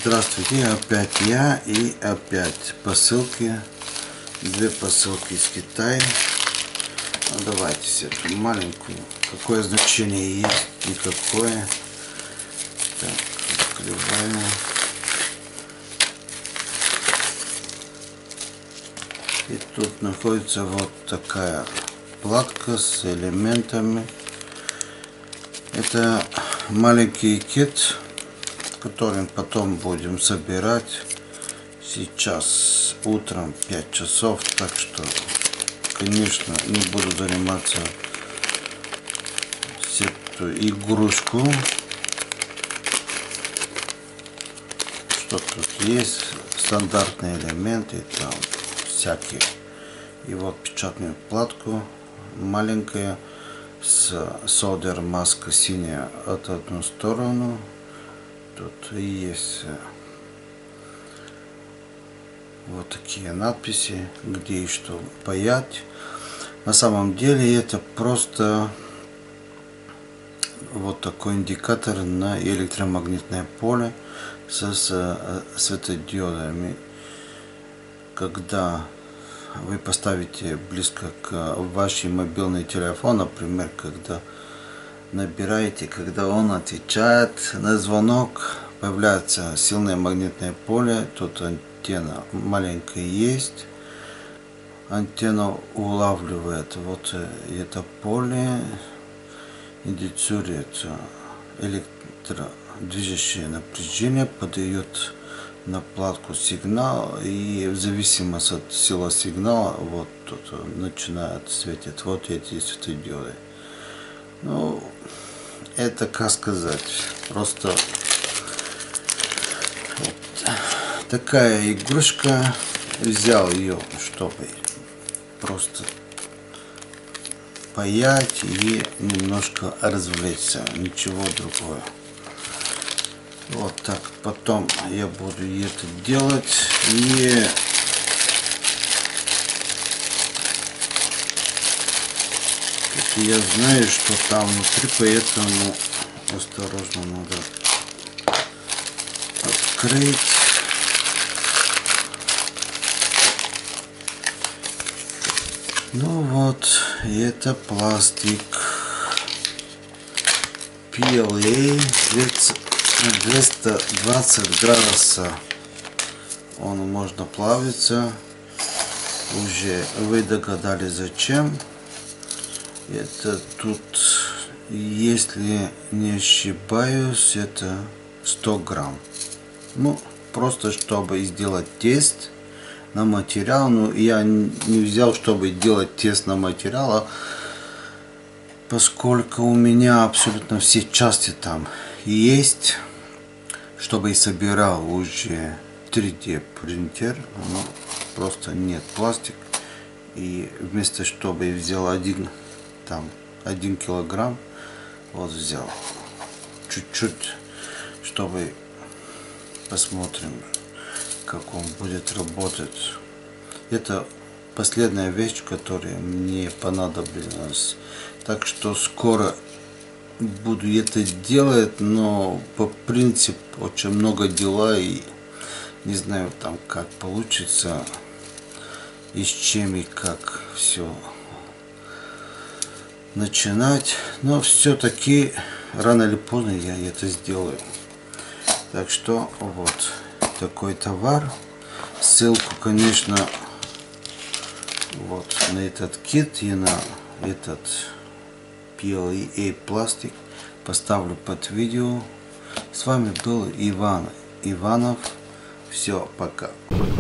Здравствуйте, опять я и опять посылки. Две посылки из Китая. Ну, давайте эту маленькую. Какое значение есть и какое. Так, открываем. И тут находится вот такая платка с элементами. Это маленький кит, который потом будем собирать. Сейчас утром 5 часов, так что, конечно, не буду заниматься эту игрушку. Что тут есть? Стандартные элементы, там всякие. И вот печатную платку маленькая с солдер маска синяя от одну сторону. Тут и есть вот такие надписи, где и что паять. На самом деле это просто вот такой индикатор на электромагнитное поле со светодиодами. Когда вы поставите близко к вашей мобильный телефон, например, когда набираете, когда он отвечает на звонок, появляется сильное магнитное поле. Тут антенна маленькая есть. Антенна улавливает вот это поле, индицирует электродвижущее напряжение, подает на платку сигнал, и в зависимости от силы сигнала вот тут начинает светить вот эти светодиоды. Ну, это, как сказать, просто вот такая игрушка. Взял ее, чтобы просто паять и немножко развлечься, ничего другого. Вот так потом я буду это делать. И я знаю, что там внутри, поэтому осторожно надо открыть. Ну вот, и это пластик PLA 220 градусов. Он можно плавиться. Уже вы догадались зачем. Это тут, если не ошибаюсь, это 100 грамм. Ну, просто чтобы сделать тест на материал. Но я не взял, чтобы делать тест на материал, поскольку у меня абсолютно все части там есть, чтобы и собирал уже 3D принтер. Но просто нет пластик. И вместо чтобы взял один килограмм, вот взял чуть-чуть, чтобы посмотрим, как он будет работать. Это последняя вещь, которая мне понадобилась, так что скоро буду это делать, но по принципу очень много дела, и не знаю там как получится и с чем и как все начинать, но все-таки рано или поздно я это сделаю. Так что вот такой товар. Ссылку, конечно, вот на этот кит и на этот PLA пластик поставлю под видео. С вами был Иван Иванов. Все, пока.